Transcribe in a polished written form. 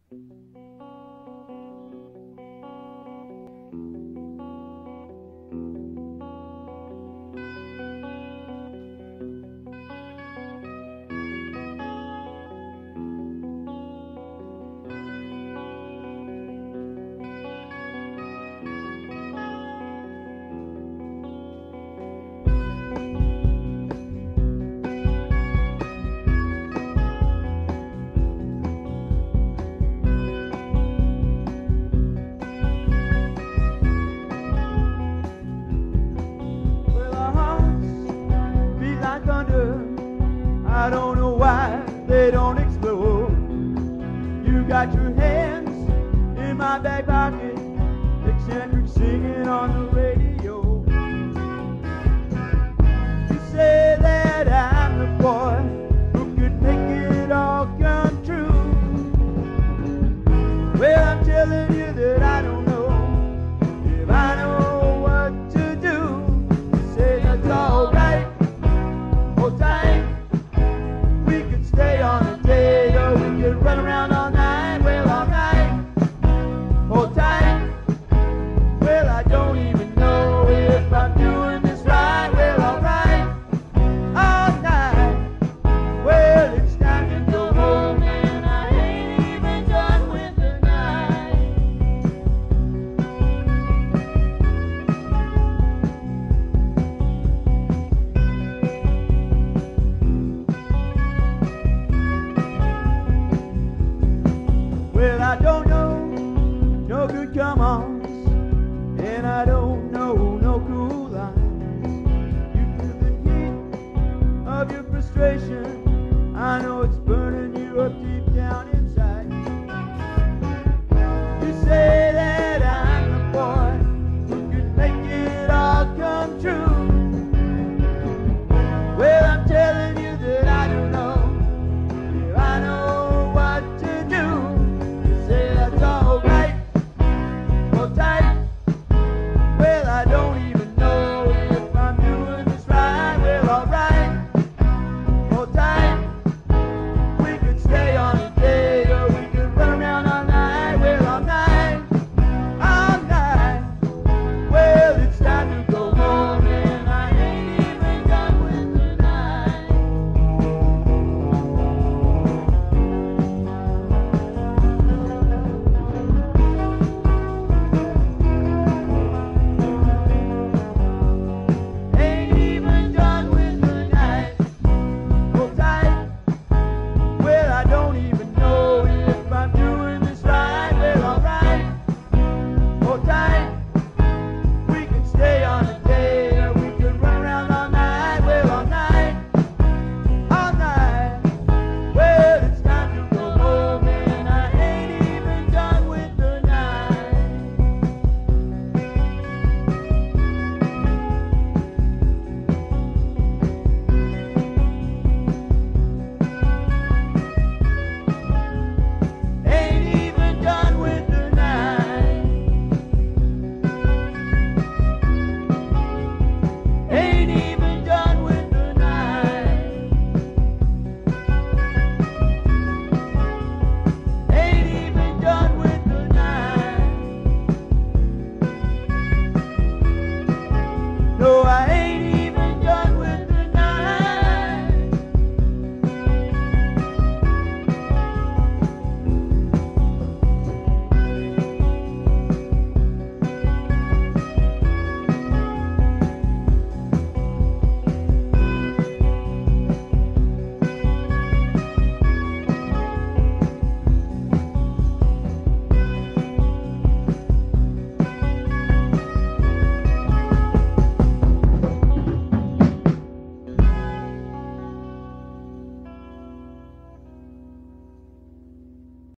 I don't know why they don't explode. You got your hands in my back pocket, eccentric singing on the radio. You say that I'm the boy who could make it all come true. Well, I'm telling you that I don't know if I know what to do. You say that's all right, hold tight. Stay on a date, or we could run around all night. Well, all right, hold tight. Well, I don't even know if I'm doing this right. Well, all right, all night. Well, it's time to go home, and I ain't even done with the night. Well, I don't know no good come-ons, and I don't know no cool lines. You feel the heat of your frustration, I know it's burning you up deep down